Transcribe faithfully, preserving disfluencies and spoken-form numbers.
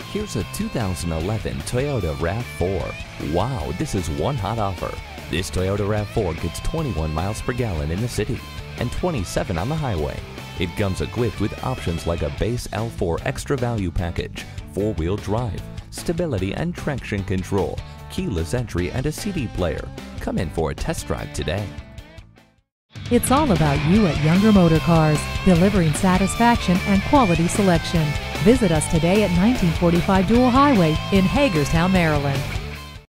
Here's a two thousand eleven Toyota RAV four. Wow, this is one hot offer. This Toyota RAV four gets twenty-one miles per gallon in the city and twenty-seven on the highway. It comes equipped with options like a base L four extra value package, four-wheel drive, stability and traction control, keyless entry, and a C D player. Come in for a test drive today. It's all about you at Younger Motor Cars, delivering satisfaction and quality selection. Visit us today at nineteen forty-five Dual Highway in Hagerstown, Maryland.